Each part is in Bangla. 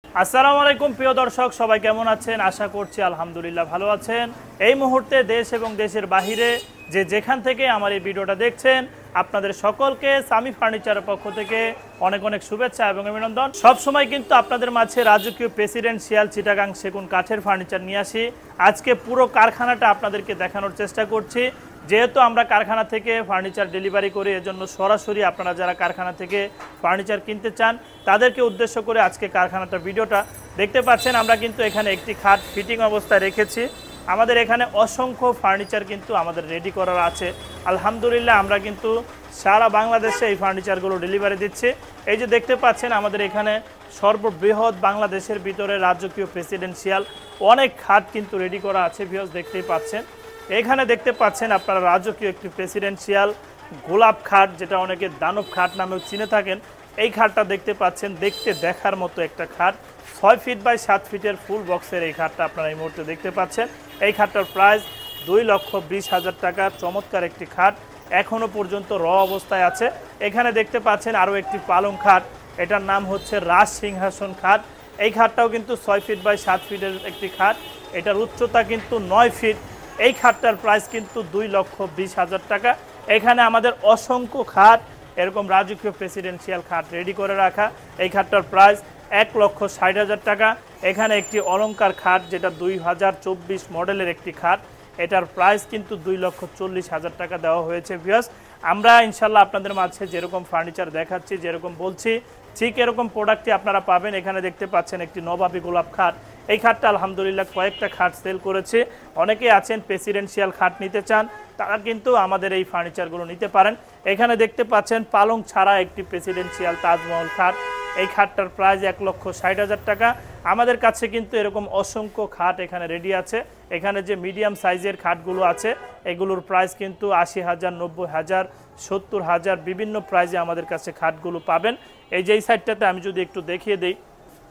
আসসালামু আলাইকুম প্রিয় দর্শক, সবাই কেমন আছেন? আশা করছি আলহামদুলিল্লাহ ভালো আছেন। এই মুহূর্তে দেশ এবং দেশের বাহিরে যেখান থেকে আমার এই ভিডিওটা দেখছেন, আপনাদের সকলকে সামি ফার্নিচারের পক্ষ থেকে অনেক অনেক শুভেচ্ছা এবং অভিনন্দন। সবসময় কিন্তু আপনাদের মাঝে রাজকীয় প্রেসিডেন্সিয়াল চিটাগাং সেগুন কাঠের ফার্নিচার নিয়ে আসি। আজকে পুরো কারখানাটা আপনাদেরকে দেখানোর চেষ্টা করছি। যেহেতু আমরা কারখানা থেকে ফার্নিচার ডেলিভারি করি, এজন্য সরাসরি আপনারা যারা কারখানা থেকে ফার্নিচার কিনতে চান তাদেরকে উদ্দেশ্য করে আজকে কারখানাটা ভিডিওটা দেখতে পাচ্ছেন। আমরা কিন্তু এখানে একটি খাট ফিটিং অবস্থায় রেখেছি। আমাদের এখানে অসংখ্য ফার্নিচার কিন্তু আমাদের রেডি করার আছে। আলহামদুলিল্লাহ আমরা কিন্তু সারা বাংলাদেশে এই ফার্নিচারগুলো ডেলিভারি দিচ্ছি। এই যে দেখতে পাচ্ছেন আমাদের এখানে সর্ববৃহৎ বাংলাদেশের ভিতরে রাজকীয় প্রেসিডেন্সিয়াল অনেক খাট কিন্তু রেডি করা আছে। ভিউয়ার্স দেখতেই পাচ্ছেন, এখানে দেখতে পাচ্ছেন আপনারা রাজকীয় একটি প্রেসিডেন্সিয়াল গোলাপ খাট, যেটা অনেকে দানব খাট নামেও চিনে থাকেন। এই খাটটা দেখতে পাচ্ছেন, দেখতে দেখার মতো একটা খাট। 6 ফিট বাই 7 ফিটের ফুল বক্সের এই খাটটা আপনারা এই মুহূর্তে দেখতে পাচ্ছেন। এই খাটটার প্রাইস 2,20,000 টাকা। চমৎকার একটি খাট, এখনও পর্যন্ত র অবস্থায় আছে। এখানে দেখতে পাচ্ছেন আরও একটি পালং খাট, এটার নাম হচ্ছে রাজ সিংহাসন খাট। এই খাটটাও কিন্তু 6 ফিট বাই 7 ফিটের একটি খাট, এটার উচ্চতা কিন্তু 9 ফিট। এই খাটটার প্রাইস কিন্তু 2,20,000 টাকা। এখানে আমাদের অসংখ্য খাট এরকম রাজকীয় প্রেসিডেন্সিয়াল খাট রেডি করে রাখা। এই খাটটার প্রাইস 1,60,000 টাকা। এখানে একটি অলংকার খাট, যেটা 2024 মডেলের একটি খাট, এটার প্রাইস কিন্তু 2,40,000 টাকা দেওয়া হয়েছে। ভিউয়ার্স, আমরা ইনশাল্লাহ আপনাদের মাঝে যেরকম ফার্নিচার দেখাচ্ছি, যেরকম বলছি, ঠিক এরকম প্রোডাক্টটি আপনারা পাবেন। এখানে দেখতে পাচ্ছেন একটি নবাবী গোলাপ খাট। এই খাটটা আলহামদুলিল্লাহ কয়েকটা খাট সেল করেছে। অনেকেই আছেন প্রেসিডেন্সিয়াল খাট নিতে চান, তারা কিন্তু আমাদের এই ফার্নিচারগুলো নিতে পারেন। এখানে দেখতে পাচ্ছেন পালং ছাড়া একটি প্রেসিডেন্সিয়াল তাজমহল খাট। এই খাটটার প্রাইস 1,60,000 টাকা। আমাদের কাছে কিন্তু এরকম অসংখ্য খাট এখানে রেডি আছে। এখানে যে মিডিয়াম সাইজের খাটগুলো আছে, এগুলোর প্রাইস কিন্তু 80,000, 90,000, 70,000 বিভিন্ন প্রাইজে আমাদের কাছে খাটগুলো পাবেন। এই যে এই সাইডটাতে আমি যদি একটু দেখিয়ে দিই,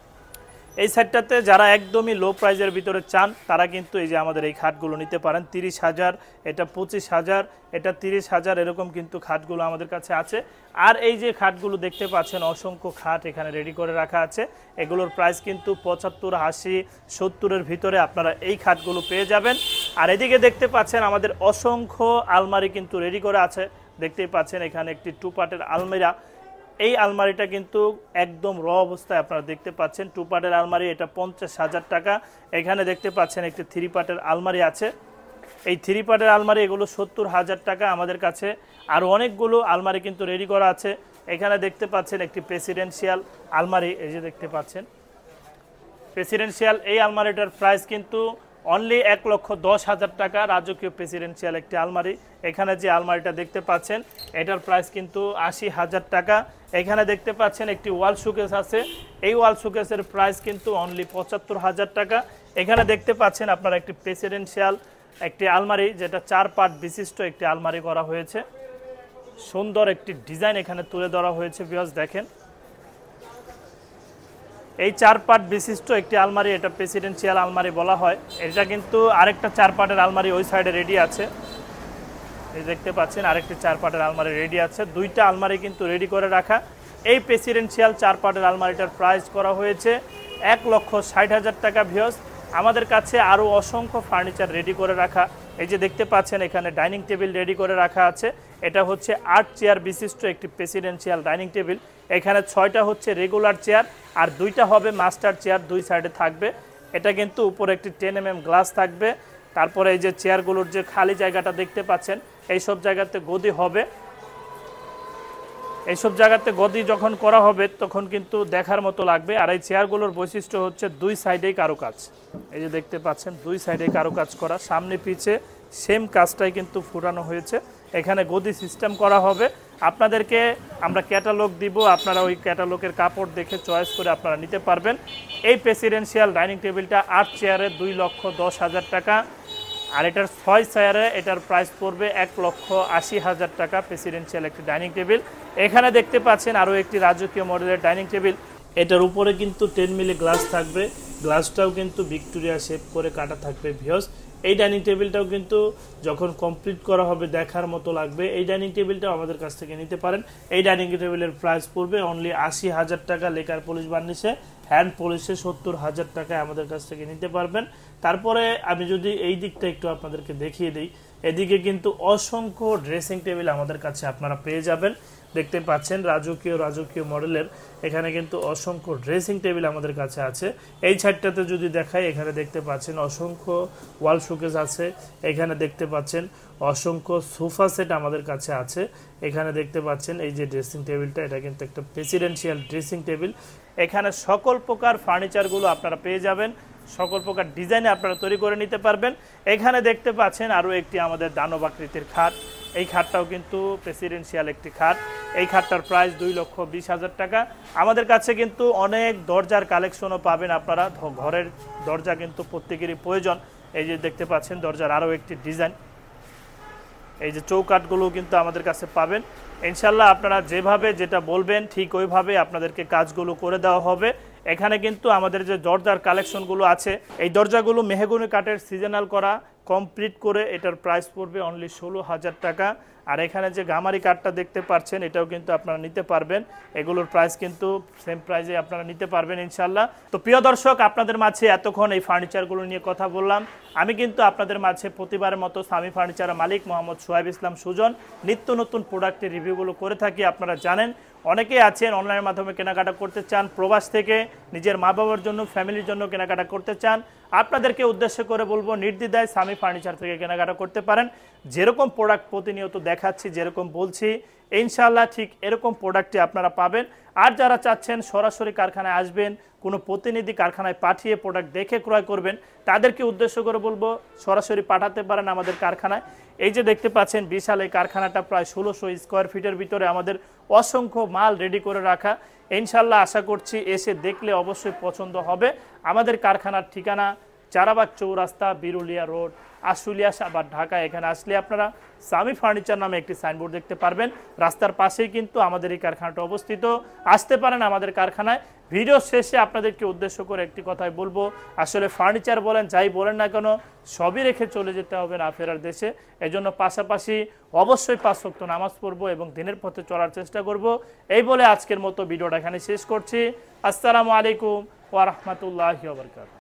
এই সাইডটাতে যারা একদমই লো প্রাইজের ভিতরে চান, তারা কিন্তু এই যে আমাদের এই খাটগুলো নিতে পারেন। 30,000, এটা 25,000, এটা 30,000, এরকম কিন্তু খাটগুলো আমাদের কাছে আছে। আর এই যে খাটগুলো দেখতে পাচ্ছেন, অসংখ্য খাট এখানে রেডি করে রাখা আছে। এগুলোর প্রাইস কিন্তু 75, 80, 70-এর ভিতরে আপনারা এই খাটগুলো পেয়ে যাবেন। আর এদিকে দেখতে পাচ্ছেন আমাদের অসংখ্য আলমারি কিন্তু রেডি করে আছে। দেখতেই পাচ্ছেন এখানে একটি 2 পার্টের আলমিরা। এই আলমারিটা কিন্তু একদম র অবস্থায় আপনারা দেখতে পাচ্ছেন। 2 পার্টের আলমারি, এটা 50,000 টাকা। এখানে দেখতে পাচ্ছেন একটি 3 পার্টের আলমারি আছে। এই 3 পার্টের আলমারি, এগুলো 70,000 টাকা। আমাদের কাছে আরও অনেকগুলো আলমারি কিন্তু রেডি করা আছে। এখানে দেখতে পাচ্ছেন একটি প্রেসিডেন্সিয়াল আলমারি, এই যে দেখতে পাচ্ছেন প্রেসিডেন্সিয়াল এই আলমারিটার প্রাইস কিন্তু অনলি 1,10,000 টাকা। রাজকীয় প্রেসিডেন্সিয়াল একটি আলমারি। এখানে যে আলমারিটা দেখতে পাচ্ছেন, এটার প্রাইস কিন্তু 80,000 টাকা। এখানে দেখতে পাচ্ছেন একটি ওয়াল শোকেস আছে। এই ওয়াল শোকেসের প্রাইস কিন্তু অনলি 75,000 টাকা। এখানে দেখতে পাচ্ছেন আপনারা একটি প্রেসিডেন্সিয়াল একটি আলমারি, যেটা 4 পার্ট বিশিষ্ট একটি আলমারি করা হয়েছে। সুন্দর একটি ডিজাইন এখানে তুলে ধরা হয়েছে। ভিউয়ার্স দেখেন, এই 4 পার্ট বিশিষ্ট একটি আলমারি, এটা প্রেসিডেন্সিয়াল আলমারি বলা হয়। এটা কিন্তু আরেকটা 4 পার্টের আলমারি ওই সাইডে রেডি আছে। এই দেখতে পাচ্ছেন আরেকটি 4 পার্টের আলমারি রেডি আছে। 2টা আলমারি কিন্তু রেডি করে রাখা। এই প্রেসিডেন্সিয়াল 4 পার্টের আলমারিটার প্রাইস করা হয়েছে 1,60,000 টাকা। ভিউয়ার্স, আমাদের কাছে আরও অসংখ্য ফার্নিচার রেডি করে রাখা। এই যে দেখতে পাচ্ছেন এখানে ডাইনিং টেবিল রেডি করে রাখা আছে। এটা হচ্ছে 8 চেয়ার বিশিষ্ট একটি প্রেসিডেন্সিয়াল ডাইনিং টেবিল। এখানে 6টা হচ্ছে রেগুলার চেয়ার আর 2টা হবে মাস্টার চেয়ার, 2 সাইডে থাকবে। এটা কিন্তু উপরে একটি 10 mm গ্লাস থাকবে। তারপরে এই যে চেয়ারগুলোর যে খালি জায়গাটা দেখতে পাচ্ছেন, এই সব জায়গাতে গদি হবে। এইসব জায়গাতে গদি যখন করা হবে তখন কিন্তু দেখার মতো লাগবে। আর এই চেয়ারগুলোর বৈশিষ্ট্য হচ্ছে 2 সাইডেই কারুকাজ। এই যে দেখতে পাচ্ছেন 2 সাইডেই কারুকাজ করা, সামনে পিছে সেম কাজটাই কিন্তু ফুটানো হয়েছে। এখানে গদি সিস্টেম করা হবে। আপনাদেরকে আমরা ক্যাটালগ দিব, আপনারা ওই ক্যাটালগের কাপড় দেখে চয়েস করে আপনারা নিতে পারবেন। এই প্রেসিডেন্সিয়াল ডাইনিং টেবিলটা 8 চেয়ারে 2,10,000 টাকা। আর এটার 6 চেয়ারে এটার প্রাইস পড়বে 1,80,000 টাকা। প্রেসিডেন্সিয়াল একটি ডাইনিং টেবিল। এখানে দেখতে পাচ্ছেন আরও একটি রাজকীয় মডেলের ডাইনিং টেবিল। এটার উপরে কিন্তু 10 মিলি গ্লাস থাকবে। গ্লাসটাও কিন্তু ভিক্টোরিয়া শেপ করে কাটা থাকবে। ভিউয়ার্স, এই ডাইনিং টেবিলটাও কিন্তু যখন কমপ্লিট করা হবে দেখার মতো লাগবে। এই ডাইনিং টেবিলটাও আমাদের কাছ থেকে নিতে পারেন। এই ডাইনিং টেবিলের প্রাইস পড়বে অনলি 80,000 টাকা লেকার পলিশ বার্নিশে। হ্যান্ড পলিশে 70,000 টাকায় আমাদের কাছ থেকে নিতে পারবেন। তারপরে আমি যদি এই দিকটা একটু আপনাদেরকে দেখিয়ে দিই, এদিকে কিন্তু অসংখ্য ড্রেসিং টেবিল আমাদের কাছে আপনারা পেয়ে যাবেন। দেখতে পাচ্ছেন রাজকীয় মডেলের এখানে কিন্তু অসংখ্য ড্রেসিং টেবিল আমাদের কাছে আছে। এই সাইডটাতে যদি দেখাই, এখানে দেখতে পাচ্ছেন অসংখ্য ওয়াল শোকেস আছে, এখানে দেখতে পাচ্ছেন অসংখ্য সোফা সেট আমাদের কাছে আছে। এখানে দেখতে পাচ্ছেন এই যে ড্রেসিং টেবিলটা, এটা কিন্তু একটা প্রেসিডেন্সিয়াল ড্রেসিং টেবিল। এখানে সকল প্রকার ফার্নিচারগুলো আপনারা পেয়ে যাবেন, সকল প্রকার ডিজাইনে আপনারা তৈরি করে নিতে পারবেন। এখানে দেখতে পাচ্ছেন আরও একটি আমাদের দানব আকৃতির খাট। এই খাটটাও কিন্তু প্রেসিডেন্সিয়াল একটি খাট। এই খাটটার প্রাইস 2,20,000 টাকা। আমাদের কাছে কিন্তু অনেক দরজার কালেকশনও পাবেন আপনারা। ঘরের দরজা কিন্তু প্রত্যেকেরই প্রয়োজন। এই যে দেখতে পাচ্ছেন দরজার আরও একটি ডিজাইন, এই যে চৌকাঠগুলো কিন্তু আমাদের কাছে পাবেন। ইনশাল্লাহ আপনারা যেভাবে যেটা বলবেন ঠিক ওইভাবে আপনাদেরকে কাজগুলো করে দেওয়া হবে। এখানে কিন্তু আমাদের যে দরজার কালেকশনগুলো আছে, এই দরজাগুলো মেহগনি কাঠের সিজনাল করা, কমপ্লিট করে এটার প্রাইস পড়বে অনলি 16,000 টাকা। আর এখানে যে গামারি কাঠটা দেখতে পাচ্ছেন, এটাও কিন্তু আপনারা নিতে পারবেন। এগুলোর প্রাইস কিন্তু সেম প্রাইসে আপনারা নিতে পারবেন ইনশাল্লাহ। তো প্রিয় দর্শক, আপনাদের মাঝে এতক্ষণ এই ফার্নিচারগুলো নিয়ে কথা বললাম। আমি কিন্তু আপনাদের মাঝে প্রতিবারের মতো সামি ফার্নিচারের মালিক মোহাম্মদ সোহাইব ইসলাম সুজন নিত্য নতুন প্রোডাক্টের রিভিউগুলো করে থাকি। আপনারা জানেন অনেকেই আছেন অনলাইনের মাধ্যমে কেনাকাটা করতে চান, প্রবাস থেকে নিজের মা বাবার জন্য, ফ্যামিলির জন্য কেনাকাটা করতে চান। আপনাদেরকে উদ্দেশ্য করে বলবো, নির্দ্বিধায় সামি ফার্নিচার থেকে কেনাকাটা করতে পারেন। যেরকম প্রোডাক্ট প্রতিনিয়ত দেখাচ্ছি, যেরকম বলছি, ইনশাআল্লাহ ঠিক এরকম প্রোডাক্টটি আপনারা পাবেন। আর যারা চাচ্ছেন সরাসরি কারখানায় আসবেন, কোনো প্রতিনিধি কারখানায় পাঠিয়ে প্রোডাক্ট দেখে ক্রয় করবেন, তাদেরকে উদ্দেশ্য করে বলবো সরাসরি পাঠাতে পারেন আমাদের কারখানায়। এই যে দেখতে পাচ্ছেন বিশাল এই কারখানাটা, প্রায় 1600 স্কোয়ার ফিটের ভিতরে আমাদের অসংখ্য মাল রেডি করে রাখা। ইনশাল্লাহ আশা করছি এসে দেখলে অবশ্যই পছন্দ হবে। আমাদের কারখানার ঠিকানা চারাবাগ চৌরাস্তা, বিরুলিয়া রোড, আশুলিয়া সাভার, ঢাকা। এখানে আসলে আপনারা সামি ফার্নিচার নামে একটি সাইনবোর্ড দেখতে পারবেন। রাস্তার পাশেই কিন্তু আমাদের এই কারখানাটা অবস্থিত। আসতে পারেন আমাদের কারখানায়। ভিডিও শেষে আপনাদেরকে উদ্দেশ্য করে একটি কথাই বলবো, আসলে ফার্নিচার বলেন যাই বলেন না কেন, সবই রেখে চলে যেতে হবে না ফেরার দেশে। এজন্য পাশাপাশি অবশ্যই 5 ওয়াক্ত নামাজ পড়বো এবং দিনের পথে চলার চেষ্টা করব। এই বলে আজকের মতো ভিডিওটা এখানে শেষ করছি। আসসালামু আলাইকুম ওয়া রাহমাতুল্লাহি ওয়া বারাকাতুহু।